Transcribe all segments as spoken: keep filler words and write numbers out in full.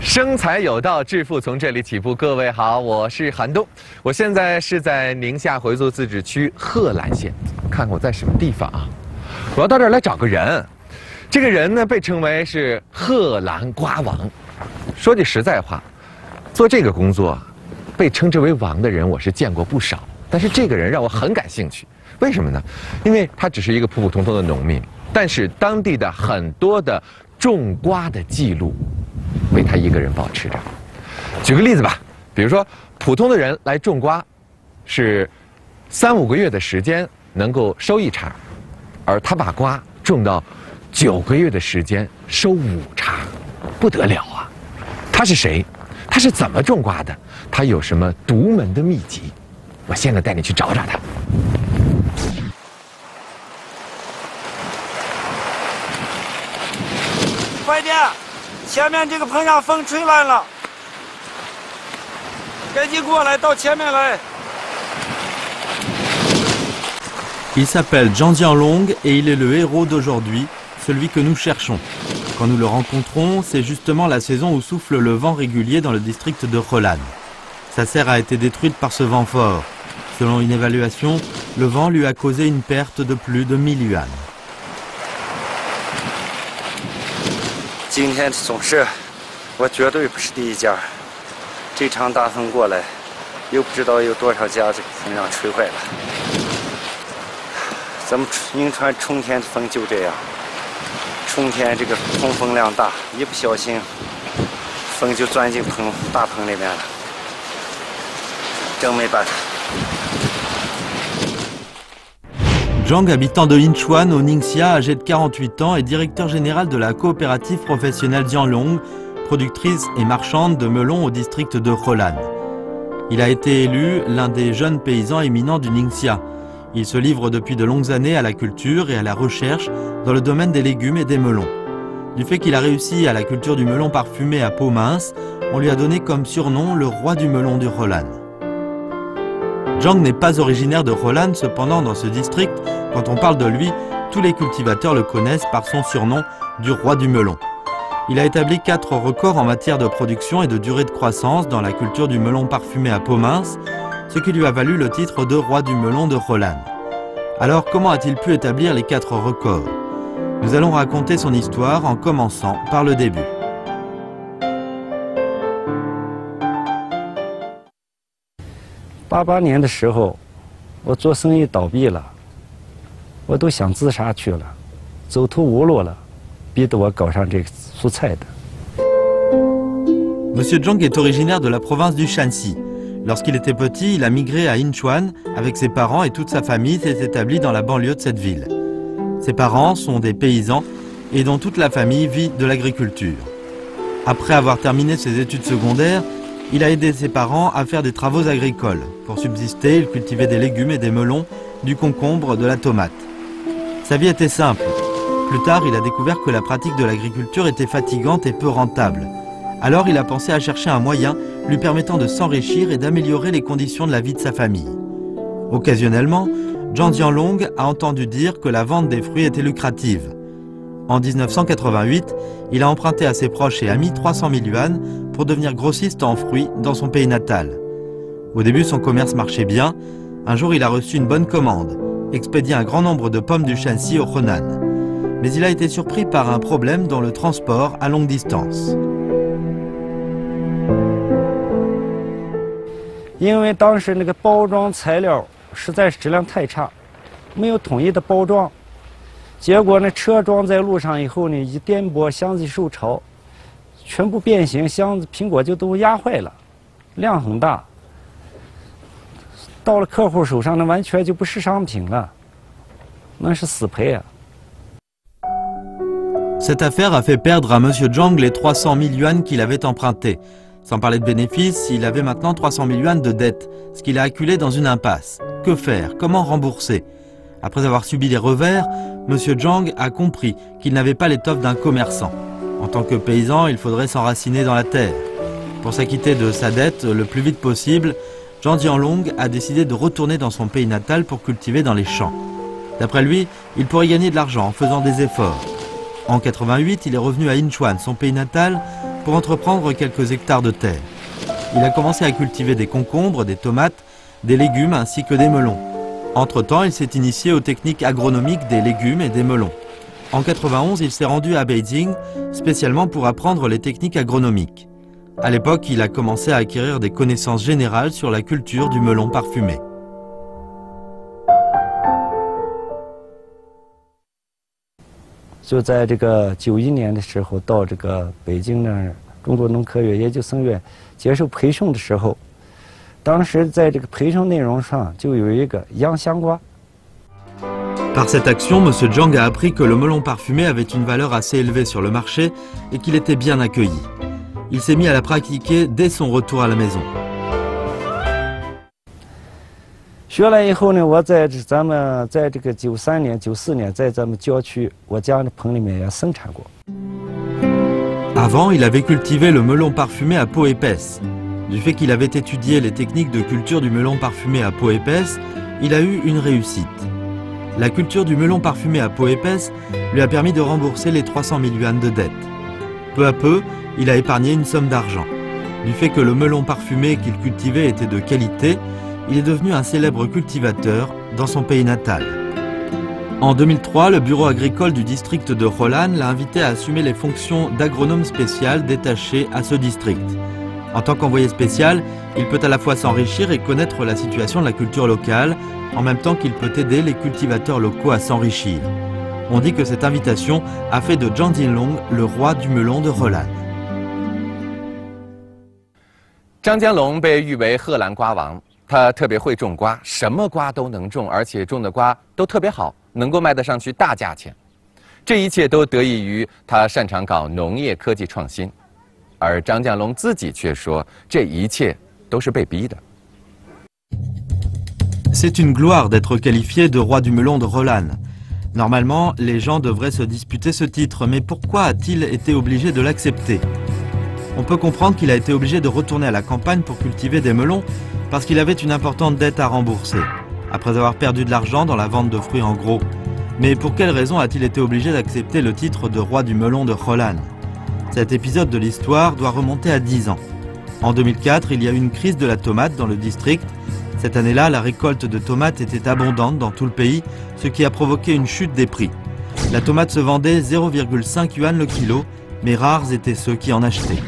生财有道，致富从这里起步。各位好，我是韩东，我现在是在宁夏回族自治区贺兰县，看看我在什么地方啊？我要到这儿来找个人，这个人呢被称为是贺兰瓜王。说句实在话，做这个工作，被称之为王的人我是见过不少，但是这个人让我很感兴趣。为什么呢？因为他只是一个普普通通的农民，但是当地的很多的种瓜的记录被他一个人保持着。举个例子吧，比如说普通的人来种瓜，是三五个月的时间能够收一茬，而他把瓜种到九个月的时间收五茬，不得了啊！他是谁？他是怎么种瓜的？他有什么独门的秘籍？我现在带你去找找他。 快点！前面这个棚上风吹乱了，赶紧过来，到前面来。 Il s'appelle Zhang Jianlong et il est le héros d'aujourd'hui, celui que nous cherchons. Quand nous le rencontrons, c'est justement la saison où souffle le vent régulier dans le district de Holan. Sa serre a été détruite par ce vent fort. Selon une évaluation, le vent lui a causé une perte de plus de mille yuan. 今天总是，我绝对不是第一家。这场大风过来，又不知道有多少家这个风让吹坏了。咱们宁川冲天风就这样，冲天这个通风量大，一不小心，风就钻进棚大棚里面了，真没办法。 Zhang, habitant de Yinchuan au Ningxia, âgé de quarante-huit ans, est directeur général de la coopérative professionnelle Jianlong, productrice et marchande de melons au district de Holan. Il a été élu l'un des jeunes paysans éminents du Ningxia. Il se livre depuis de longues années à la culture et à la recherche dans le domaine des légumes et des melons. Du fait qu'il a réussi à la culture du melon parfumé à peau mince, on lui a donné comme surnom le roi du melon du Holan. Zhang n'est pas originaire de Holan, cependant dans ce district, quand on parle de lui, tous les cultivateurs le connaissent par son surnom du roi du melon. Il a établi quatre records en matière de production et de durée de croissance dans la culture du melon parfumé à peau mince, ce qui lui a valu le titre de roi du melon de Holan. Alors comment a-t-il pu établir les quatre records? Nous allons raconter son histoire en commençant par le début. 八八年的时候，我做生意倒闭了，我都想自杀去了，走投无路了，逼得我搞上这个蔬菜的。 Monsieur Zhang est originaire de la province du Shanxi. Lorsqu'il était petit, il a migré à Yinchuan avec ses parents et toute sa famille s'est établie dans la banlieue de cette ville. Ses parents sont des paysans et dont toute la famille vit de l'agriculture. Après avoir terminé ses études secondaires, il a aidé ses parents à faire des travaux agricoles. Pour subsister, il cultivait des légumes et des melons, du concombre, de la tomate. Sa vie était simple. Plus tard, il a découvert que la pratique de l'agriculture était fatigante et peu rentable. Alors, il a pensé à chercher un moyen lui permettant de s'enrichir et d'améliorer les conditions de la vie de sa famille. Occasionnellement, Zhang Jianlong a entendu dire que la vente des fruits était lucrative. En mille neuf cent quatre-vingt-huit, il a emprunté à ses proches et amis trois cent mille yuan pour devenir grossiste en fruits dans son pays natal. Au début, son commerce marchait bien. Un jour, il a reçu une bonne commande, expédier un grand nombre de pommes du Shanxi au Henan. Mais il a été surpris par un problème dans le transport à longue distance. 因为当时那个包装材料实在是质量太差，没有统一的包装。 结果呢，车装在路上以后呢，一颠簸，箱子一受潮，全部变形，箱子苹果就都压坏了，量很大。到了客户手上，那完全就不是商品了，那是死赔啊！ Cette affaire a fait perdre à Monsieur Zhang les trois cent mille yuan qu'il avait empruntés. Sans parler de bénéfices, il avait maintenant trois cent mille yuan de dettes, ce qu'il a acculé dans une impasse. Que faire? Comment rembourser? Après avoir subi les revers, Monsieur Zhang a compris qu'il n'avait pas l'étoffe d'un commerçant. En tant que paysan, il faudrait s'enraciner dans la terre. Pour s'acquitter de sa dette le plus vite possible, Zhang Jianlong a décidé de retourner dans son pays natal pour cultiver dans les champs. D'après lui, il pourrait gagner de l'argent en faisant des efforts. En quatre-vingt-huit, il est revenu à Yinchuan, son pays natal, pour entreprendre quelques hectares de terre. Il a commencé à cultiver des concombres, des tomates, des légumes ainsi que des melons. Entre-temps, il s'est initié aux techniques agronomiques des légumes et des melons. En quatre-vingt-onze, il s'est rendu à Beijing, spécialement pour apprendre les techniques agronomiques. À l'époque, il a commencé à acquérir des connaissances générales sur la culture du melon parfumé. 就在这个九一年的时候，到这个北京那儿中国农科院研究生院接受培训的时候，当时在这个培训内容上就有一个洋香瓜。 Par cette action, M. Zhang a appris que le melon parfumé avait une valeur assez élevée sur le marché et qu'il était bien accueilli. Il s'est mis à la pratiquer dès son retour à la maison. 学了以后呢，我在这咱们在这个九三年、九四年，在咱们郊区我家的棚里面也生产过。 Avant, il avait cultivé le melon parfumé à peau épaisse. Du fait qu'il avait étudié les techniques de culture du melon parfumé à peau épaisse, il a eu une réussite. La culture du melon parfumé à peau épaisse lui a permis de rembourser les trois cent mille yuan de dette. Peu à peu, il a épargné une somme d'argent. Du fait que le melon parfumé qu'il cultivait était de qualité, il est devenu un célèbre cultivateur dans son pays natal. En deux mille trois, le bureau agricole du district de Holan l'a invité à assumer les fonctions d'agronome spécial détaché à ce district. En tant qu'envoyé spécial, il peut à la fois s'enrichir et connaître la situation de la culture locale, en même temps qu'il peut aider les cultivateurs locaux à s'enrichir. On dit que cette invitation a fait de Zhang Jinlong le roi du melon de Holan. 张江龙被誉为贺兰瓜王，他特别会种瓜，什么瓜都能种，而且种的瓜都特别好，能够卖得上去大价钱。这一切都得益于他擅长搞农业科技创新，而张江龙自己却说，这一切都是被逼的。 C'est une gloire d'être qualifié de roi du melon de Holan. Normalement, les gens devraient se disputer ce titre, mais pourquoi a-t-il été obligé de l'accepter? On peut comprendre qu'il a été obligé de retourner à la campagne pour cultiver des melons parce qu'il avait une importante dette à rembourser, après avoir perdu de l'argent dans la vente de fruits en gros. Mais pour quelle raison a-t-il été obligé d'accepter le titre de roi du melon de Holan? Cet épisode de l'histoire doit remonter à dix ans. En deux mille quatre, il y a eu une crise de la tomate dans le district. Cette année-là, la récolte de tomates était abondante dans tout le pays, ce qui a provoqué une chute des prix. La tomate se vendait zéro virgule cinq yuan le kilo, mais rares étaient ceux qui en achetaient.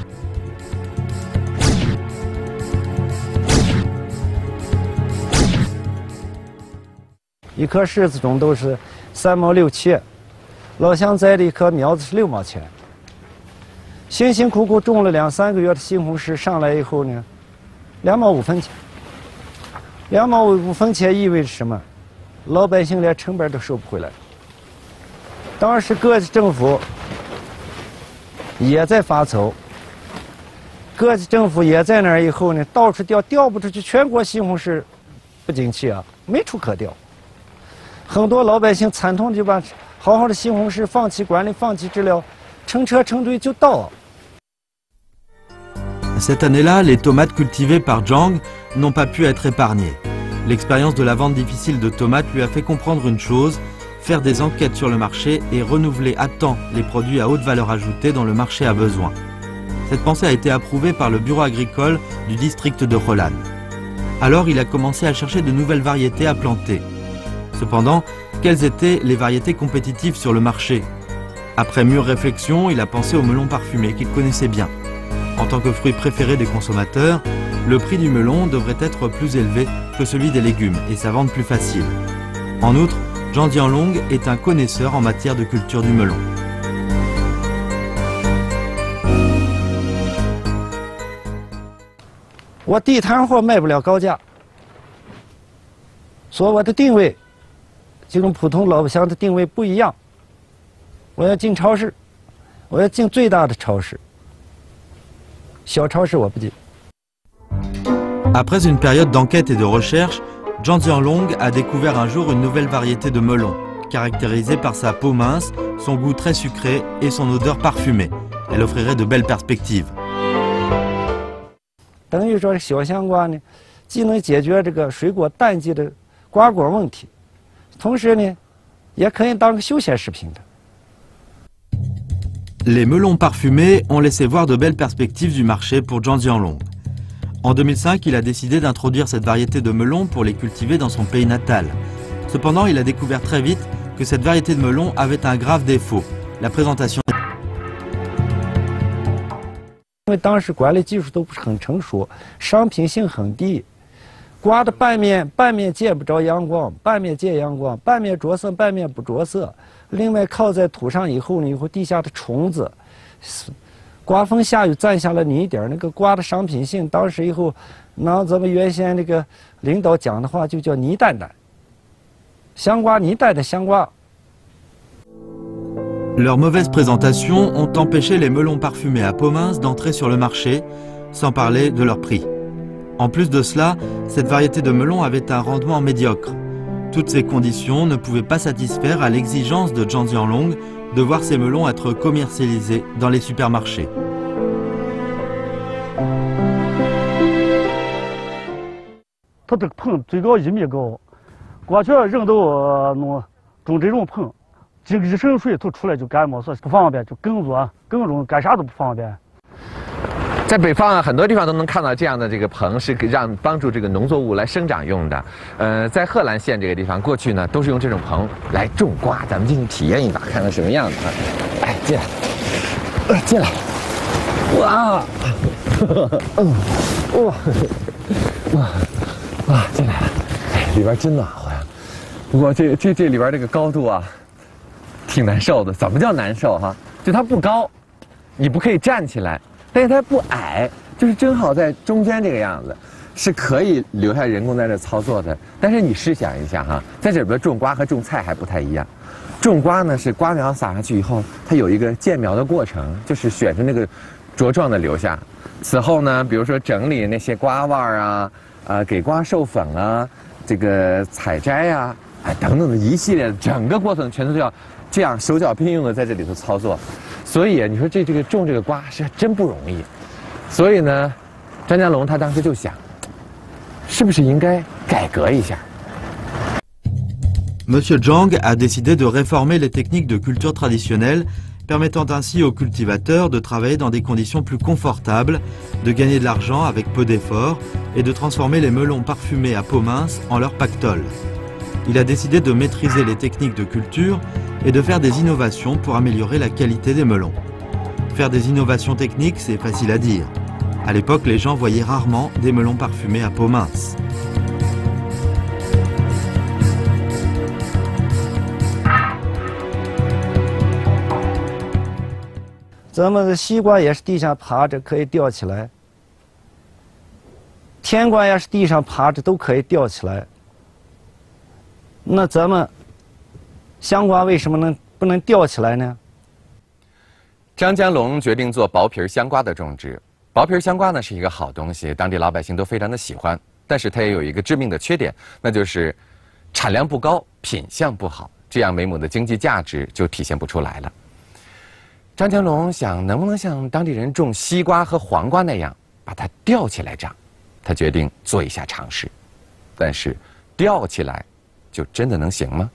一颗柿子种都是三毛六七，老乡栽的一颗苗子是六毛钱。辛辛苦苦种了两三个月的西红柿上来以后呢，两毛五分钱。两毛五分钱意味着什么？老百姓连成本都收不回来。当时各级政府也在发愁，各级政府也在那儿以后呢，到处调，调不出去，全国西红柿不景气啊，没处可调。 很多老百姓惨痛就把好好的西红柿放弃管理、放弃治疗，乘车成堆就倒。 Cette année-là, les tomates cultivées par Zhang n'ont pas pu être épargnées. L'expérience de la vente difficile de tomates lui a fait comprendre une chose, faire des enquêtes sur le marché et renouveler à temps les produits à haute valeur ajoutée dont le marché a besoin. Cette pensée a été approuvée par le bureau agricole du district de Holan. Alors il a commencé à chercher de nouvelles variétés à planter. Cependant, quelles étaient les variétés compétitives sur le marché? Après mûre réflexion, il a pensé au melon parfumé qu'il connaissait bien. En tant que fruit préféré des consommateurs, le prix du melon devrait être plus élevé que celui des légumes et sa vente plus facile. En outre, Zhang Jianlong est un connaisseur en matière de culture du melon. 我地摊货卖不了高价，所以我的定位就跟普通老百姓的定位不一样。我要进超市，我要进最大的超市，小超市我不进。 Après une période d'enquête et de recherche, Zhang Jianlong a découvert un jour une nouvelle variété de melon, caractérisée par sa peau mince, son goût très sucré et son odeur parfumée. Elle offrirait de belles perspectives. 等于说，小香瓜呢，既能解决这个水果淡季的瓜果问题，同时呢，也可以当个休闲食品的。 Les melons parfumés ont laissé voir de belles perspectives du marché pour Zhang Jianlong. En deux mille cinq, il a décidé d'introduire cette variété de melons pour les cultiver dans son pays natal. Cependant, il a découvert très vite que cette variété de melons avait un grave défaut, la présentation. 因为当时管理技术都不是很成熟，商品性很低，瓜的半面半面见不着阳光，半面见阳光，半面着色，半面不着色。另外靠在土上以后呢，以后地下的虫子，刮风下雨占下了泥点，那个瓜的商品性，当时以后，拿咱们原先那个领导讲的话，就叫泥蛋蛋，香瓜泥蛋的香瓜。 Leur mauvaise présentation ont empêché les melons parfumés à peau mince d'entrer sur le marché, sans parler de leur prix. En plus de cela, cette variété de melons avait un rendement médiocre. Toutes ces conditions ne pouvaient pas satisfaire à l'exigence de Zhang Jianlong de voir ces melons être commercialisés dans les supermarchés. 它这个棚最高一米高，过去人都呃弄种这种棚。 这个一渗水，头出来就感冒，所以不方便，就耕作、耕种干啥都不方便。 在北方啊，很多地方都能看到这样的这个棚，是让帮助这个农作物来生长用的。呃，在贺兰县这个地方，过去呢都是用这种棚来种瓜。咱们进去体验一把，看看什么样子啊！哎，进来，呃，进来，哇，嗯，哇，哇，哇，进来了，哎，里边真暖和呀。不过这这这里边这个高度啊。 挺难受的，怎么叫难受哈？就它不高，你不可以站起来，但是它不矮，就是正好在中间这个样子，是可以留下人工在这操作的。但是你试想一下哈，在这边种瓜和种菜还不太一样，种瓜呢是瓜苗撒上去以后，它有一个建苗的过程，就是选出那个茁壮的留下。此后呢，比如说整理那些瓜腕儿啊，呃，给瓜授粉啊，这个采摘啊，哎等等的一系列的整个过程全都要。 这样手脚并用的在这里头操作，所以你说这这个种这个瓜是真不容易。所以呢，张家龙他当时就想，是不是应该改革一下 Monsieur Zhang a décidé de réformer les techniques de culture traditionnelles, permettant ainsi aux cultivateurs de travailler dans des conditions plus confortables, de gagner de l'argent avec peu d'efforts et de transformer les melons parfumés à peau mince en leur pactole. Il a décidé de maîtriser les techniques de culture et de faire des innovations pour améliorer la qualité des melons. Faire des innovations techniques, c'est facile à dire. À l'époque, les gens voyaient rarement des melons parfumés à peau mince. 咱们的西瓜也是地上爬着可以吊起来，甜瓜也是地上爬着都可以吊起来。那咱们香瓜为什么能不能吊起来呢？ 张江龙决定做薄皮香瓜的种植。薄皮香瓜呢是一个好东西，当地老百姓都非常的喜欢，但是它也有一个致命的缺点，那就是产量不高，品相不好，这样每亩的经济价值就体现不出来了。张江龙想，能不能像当地人种西瓜和黄瓜那样，把它吊起来长？他决定做一下尝试，但是吊起来就真的能行吗？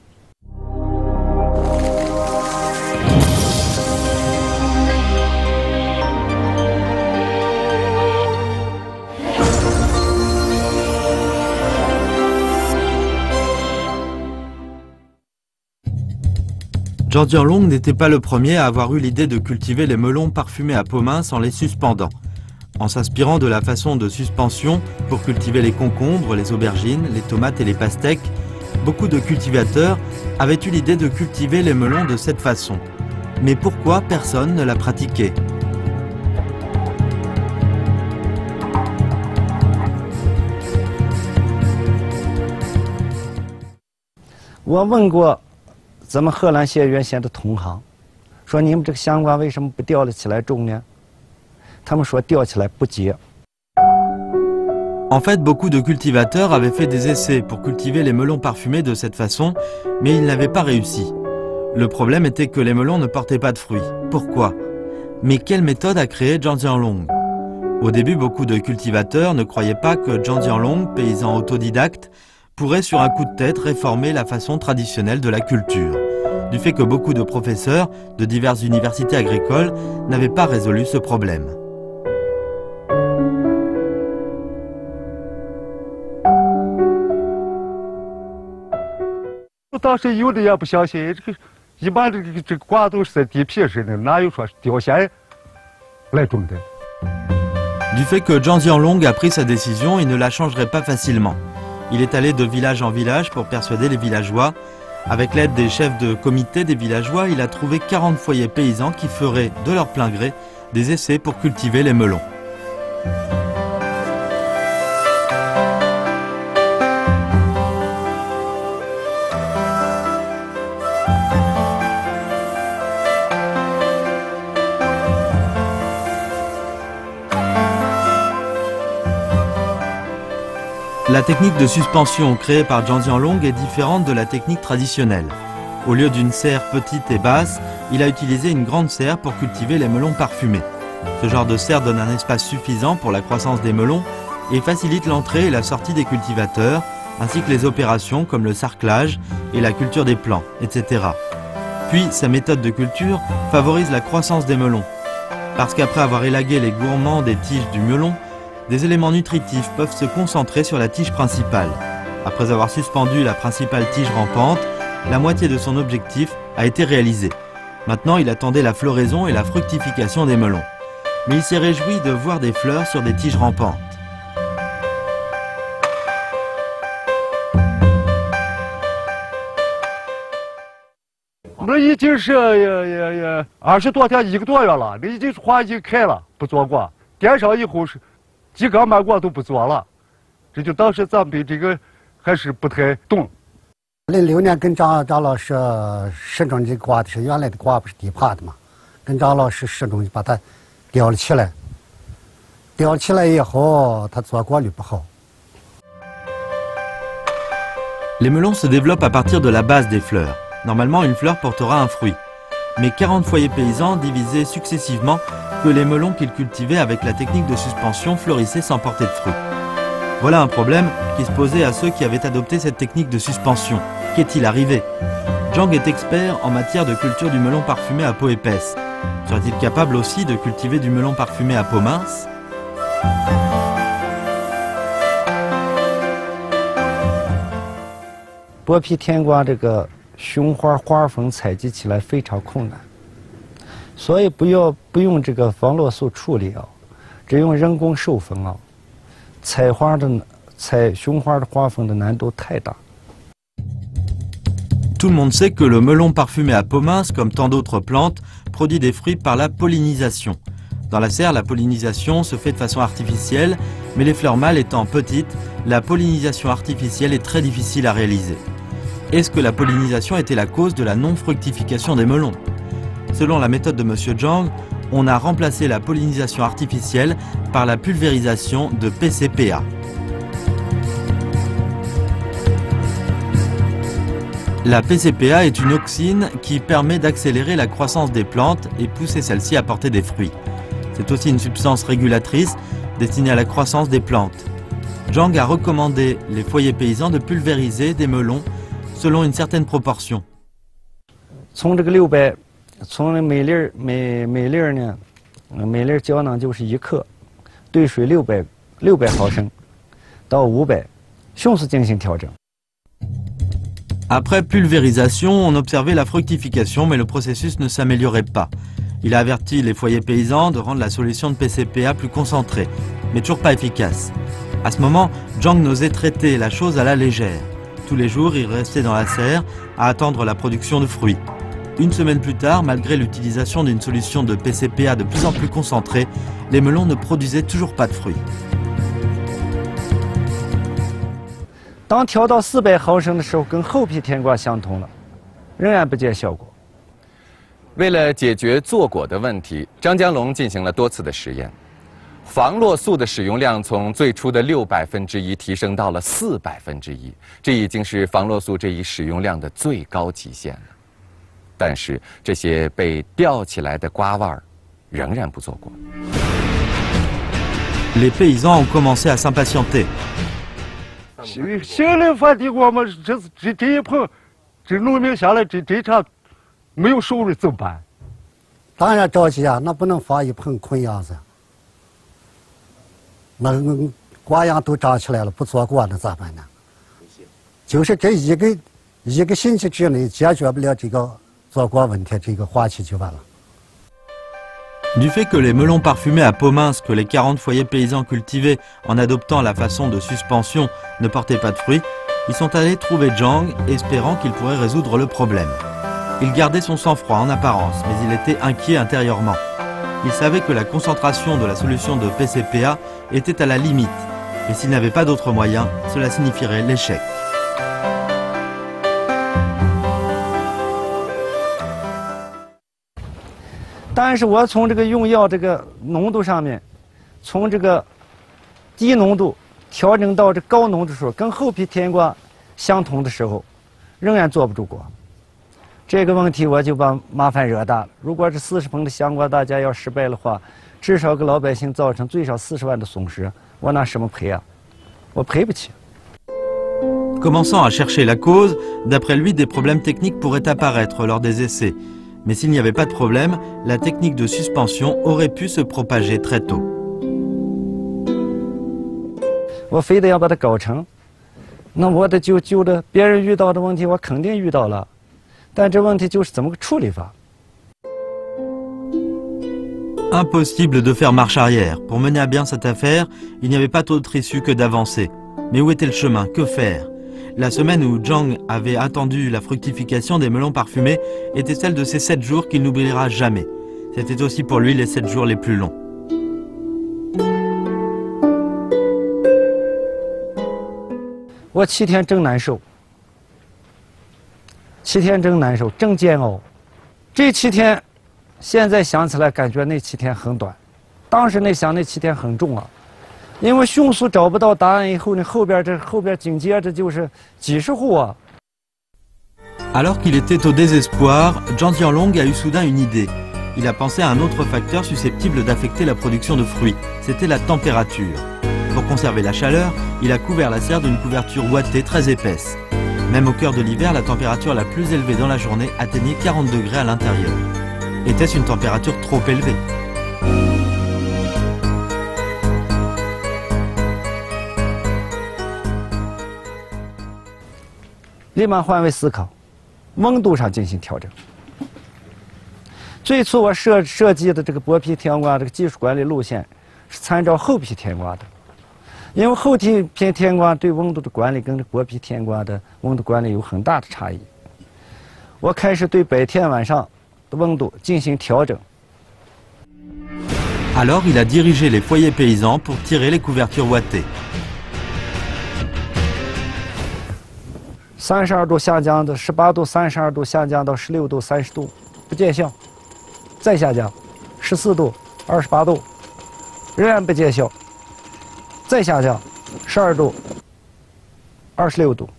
Zhang Jianlong n'était pas le premier à avoir eu l'idée de cultiver les melons parfumés à peau mince en les suspendant. En s'inspirant de la façon de suspension pour cultiver les concombres, les aubergines, les tomates et les pastèques, beaucoup de cultivateurs avaient eu l'idée de cultiver les melons de cette façon. Mais pourquoi personne ne l'a pratiqué? 我问过咱们贺兰县原先的同行，说你们这个香瓜为什么不吊了起来种呢？他们说吊起来不结。 En fait, beaucoup de cultivateurs avaient fait des essais pour cultiver les melons parfumés de cette façon, mais ils n'avaient pas réussi. Le problème était que les melons ne portaient pas de fruits. Pourquoi? Mais quelle méthode a créé Zhang Jianlong? Au début, beaucoup de cultivateurs ne croyaient pas que Zhang Jianlong, paysan autodidacte, pourrait sur un coup de tête réformer la façon traditionnelle de la culture. du fait que beaucoup de professeurs de diverses universités agricoles n'avaient pas résolu ce problème. Du fait que Zhang Jianlong a pris sa décision, il ne la changerait pas facilement. Il est allé de village en village pour persuader les villageois. Avec l'aide des chefs de comité des villageois, il a trouvé quarante foyers paysans qui feraient, de leur plein gré, des essais pour cultiver les melons. La technique de suspension créée par Zhang Jianlong est différente de la technique traditionnelle. Au lieu d'une serre petite et basse, il a utilisé une grande serre pour cultiver les melons parfumés. Ce genre de serre donne un espace suffisant pour la croissance des melons et facilite l'entrée et la sortie des cultivateurs, ainsi que les opérations comme le sarclage et la culture des plants, et cetera. Puis, sa méthode de culture favorise la croissance des melons. Parce qu'après avoir élagué les gourmands des tiges du melon, des éléments nutritifs peuvent se concentrer sur la tige principale. Après avoir suspendu la principale tige rampante, la moitié de son objectif a été réalisée. Maintenant, il attendait la floraison et la fructification des melons. Mais il s'est réjoui de voir des fleurs sur des tiges rampantes. 零六年跟张张老师试种的瓜的是原来的瓜，不是地耙的嘛？跟张老师试种把它吊了起来，吊起来以后，它做果率不好。 Les melons se développent à partir de la base des fleurs. Normalement, une fleur portera un fruit. Mais quarante foyers paysans divisaient successivement que les melons qu'ils cultivaient avec la technique de suspension fleurissaient sans porter de fruits. Voilà un problème qui se posait à ceux qui avaient adopté cette technique de suspension. Qu'est-il arrivé? Zhang est expert en matière de culture du melon parfumé à peau épaisse. Serait-il capable aussi de cultiver du melon parfumé à peau mince? 剥皮甜瓜这个雄花花粉采集起来非常困难，所以不要不用这个防落素处理啊，只用人工授粉啊，采花的采雄花的花粉的难度太大。 Tout le monde sait que le melon parfumé à peau mince, comme tant d'autres plantes, produit des fruits par la pollinisation. Dans la serre, la pollinisation se fait de façon artificielle, mais les fleurs mâles étant petites, la pollinisation artificielle est très difficile à réaliser. Est-ce que la pollinisation était la cause de la non-fructification des melons? Selon la méthode de Monsieur Zhang, on a remplacé la pollinisation artificielle par la pulvérisation de P C P A. La P C P A est une auxine qui permet d'accélérer la croissance des plantes et pousser celles-ci à porter des fruits. C'est aussi une substance régulatrice destinée à la croissance des plantes. Zhang a recommandé les foyers paysans de pulvériser des melons selon une certaine proportion. 从这个六百，从每粒儿每每粒儿呢，每粒胶囊就是一克，兑水六百六百毫升到五百，迅速进行调整。 Après pulvérisation, on observait la fructification, mais le processus ne s'améliorait pas. Il a averti les foyers paysans de rendre la solution de P C P A plus concentrée, mais toujours pas efficace. À ce moment, Zhang n'osait traiter la chose à la légère. Tous les jours, il restait dans la serre à attendre la production de fruits. Une semaine plus tard, malgré l'utilisation d'une solution de P C P A de plus en plus concentrée, les melons ne produisaient toujours pas de fruits. 当调到四百毫升的时候，跟厚皮甜瓜相同了，仍然不见效果。 为了解决坐果的问题，张江龙进行了多次的实验，防落素的使用量从最初的六百分之一提升到了四百分之一，这已经是防落素这一使用量的最高极限了。但是这些被吊起来的瓜腕儿仍然不坐果。 Les paysans ont commencé à s'impatienter. 新新的反地瓜嘛，这这这一盆，这农民下来这这茬没有收入怎么办？ 当然着急啊，那不能放一盆空秧子。那瓜秧都长起来了，不做过那咋办呢？就是这一个一个星期之内解决不了这个做过问题，这个花期就完了。 Du fait que les melons parfumés à peau mince que les quarante foyers paysans cultivaient en adoptant la façon de suspension ne portaient pas de fruits, ils sont allés trouver Zhang, espérant qu'il pourrait résoudre le problème. Il gardait son sang-froid en apparence, mais il était inquiet intérieurement. Il savait que la concentration de la solution de P C P A était à la limite, et s'il n'avait pas d'autre moyen, cela signifierait l'échec. 但是我从这个用药这个浓度上面，从这个低浓度调整到这高浓度的时候，跟后批甜瓜相同的时候，仍然做不出果。这个问题我就把麻烦惹大了。如果是四十盆的香瓜大家要失败的话，至少给老百姓造成最少四十万的损失，我拿什么赔啊？我赔不起。 Commençant à chercher la cause, d'après lui, des problèmes techniques pourraient apparaître lors des essais. Mais s'il n'y avait pas de problème, la technique de suspension aurait pu se propager très tôt. 我非得要把它搞成，那我得就就着别人遇到的问题，我肯定遇到了，但这问题就是怎么个处理法。 Impossible de faire marche arrière. Pour mener à bien cette affaire, il n'y avait pas d'autre issue que d'avancer. Mais où était le chemin? Que faire? La semaine où Zhang avait attendu la fructification des melons parfumés était celle de ces sept jours qu'il n'oubliera jamais. C'était aussi pour lui les sept jours les plus longs. 我七天真难受，七天真难受，真煎熬。这七天，现在想起来感觉那七天很短，当时那想那七天很重啊。 因为迅速找不到答案以后呢，后边这后边紧接着就是几十户啊。 Alors qu'il était au désespoir, Zhang Jianlong a eu soudain une idée. Il a pensé à un autre facteur susceptible d'affecter la production de fruits. C'était la température. Pour conserver la chaleur, il a couvert la serre d'une couverture ouatée très épaisse. Même au cœur de l'hiver, la température la plus élevée dans la journée atteignait quarante degrés à l'intérieur. Était-ce une température trop élevée? 立马换位思考，温度上进行调整。最初我设设计的这个薄皮甜瓜这个技术管理路线是参照厚皮甜瓜的，因为厚皮甜瓜对温度的管理跟这薄皮甜瓜的温度管理有很大的差异。我开始对白天晚上的温度进行调整。 Alors il a dirigé les foyers paysans pour tirer les couvertures ouatées. 三十二度下降到十八度，三十二度下降到十六度、三十度，不见效，再下降，十四度、二十八度，仍然不见效，再下降，十二度、二十六度。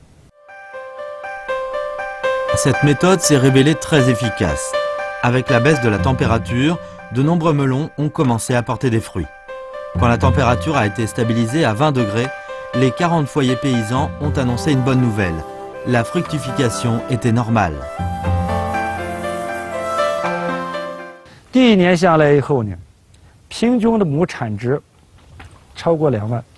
Cette méthode s'est révélée très efficace. Avec la baisse de la température, de nombreux melons ont commencé à porter des fruits. Quand la température a été stabilisée à vingt degrés, les quarante foyers paysans ont annoncé une bonne nouvelle. La fructification était normale. 第一年下来以后呢，平均的亩产值超过两万。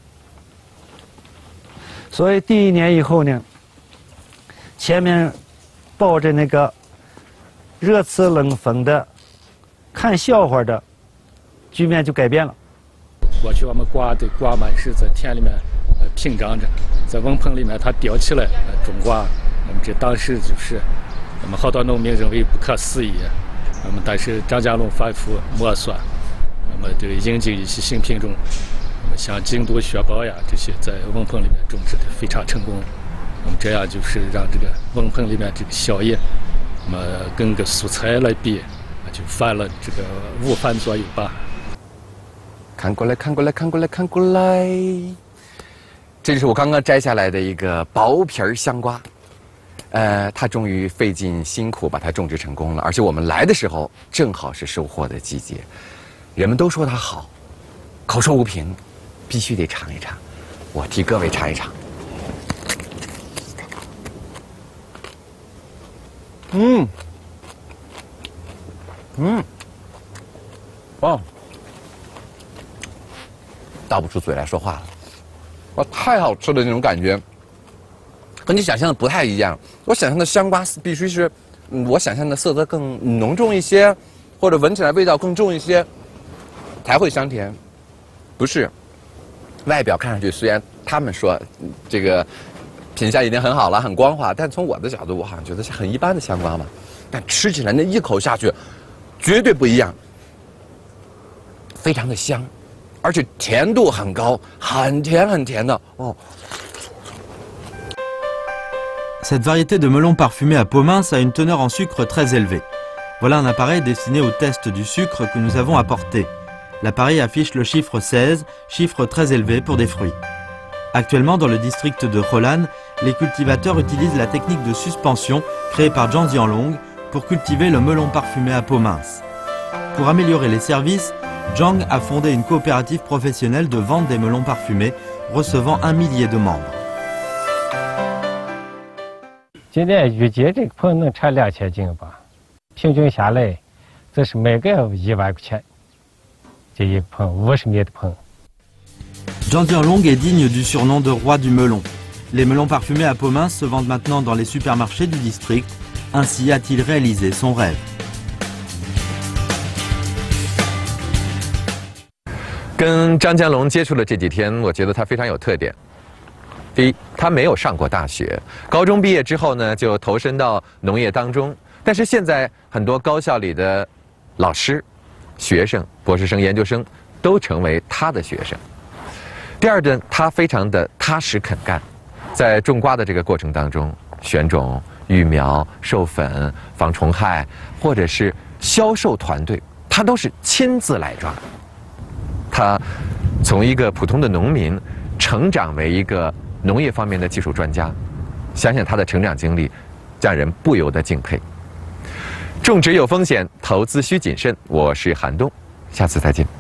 所以第一年以后呢，前面抱着那个热刺冷讽的、看笑话的局面就改变了。 过去我们瓜的瓜满是在田里面呃平长着，在温棚里面它吊起来呃种瓜，那么这当时就是那么好多农民认为不可思议，那么但是张家龙反复摸索，那么这个引进一些新品种，那么像京都雪宝呀这些在温棚里面种植的非常成功，那么这样就是让这个温棚里面这个效益，那么跟个素材来比，就翻了这个五番左右吧。 看过来，看过来，看过来，看过来。这就是我刚刚摘下来的一个薄皮儿香瓜，呃，它终于费尽辛苦把它种植成功了，而且我们来的时候正好是收获的季节，人们都说它好，口说无凭，必须得尝一尝。我替各位尝一尝。嗯， 嗯，哇，倒不出嘴来说话了。哇，太好吃的那种感觉，和你想象的不太一样。我想象的香瓜必须是，嗯，我想象的色泽更浓重一些，或者闻起来味道更重一些，才会香甜。不是，外表看上去虽然他们说这个品相已经很好了，很光滑，但从我的角度，我好像觉得是很一般的香瓜嘛。但吃起来那一口下去，绝对不一样，非常的香，而且甜度很高，很甜很甜的哦。 Cette variété de melon parfumé à peau mince a une teneur en sucre très élevée. Voilà un appareil destiné au test du sucre que nous avons apporté. L'appareil affiche le chiffre seize, chiffre très élevé pour des fruits. Actuellement, dans le district de Holan, les cultivateurs utilisent la technique de suspension créée par Zhang Jianlong pour cultiver le melon parfumé à peau mince. Pour améliorer les services, Zhang a fondé une coopérative professionnelle de vente des melons parfumés, recevant un millier de membres. 今年预计这个棚能产两千斤吧，平均下来，这是每个一万块钱。这一棚五十米的棚。 Zhang Jianlong est digne du surnom de roi du melon. Les melons parfumés à peau mince se vendent maintenant dans les supermarchés du district. Ainsi a-t-il réalisé son rêve. 跟张江龙接触了这几天，我觉得他非常有特点。 第一，他没有上过大学，高中毕业之后呢，就投身到农业当中。但是现在很多高校里的老师、学生、博士生、研究生都成为他的学生。第二呢，他非常的踏实肯干，在种瓜的这个过程当中，选种、育苗、授粉、防虫害，或者是销售团队，他都是亲自来抓。他从一个普通的农民成长为一个 农业方面的技术专家，想想他的成长经历，让人不由得敬佩。种植有风险，投资需谨慎。我是韩东，下次再见。